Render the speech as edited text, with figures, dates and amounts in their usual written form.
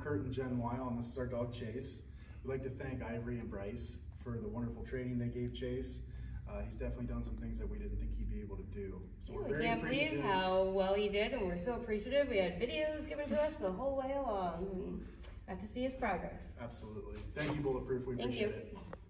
Kurt and Jen Weil, and this is our dog Chase. We'd like to thank Ivory and Bryce for the wonderful training they gave Chase. He's definitely done some things that we didn't think he'd be able to do. So we're very appreciative. We can't believe how well he did, and we're so appreciative. We had videos given to us the whole way along, and got to see his progress. Absolutely. Thank you, Bulletproof. We appreciate it.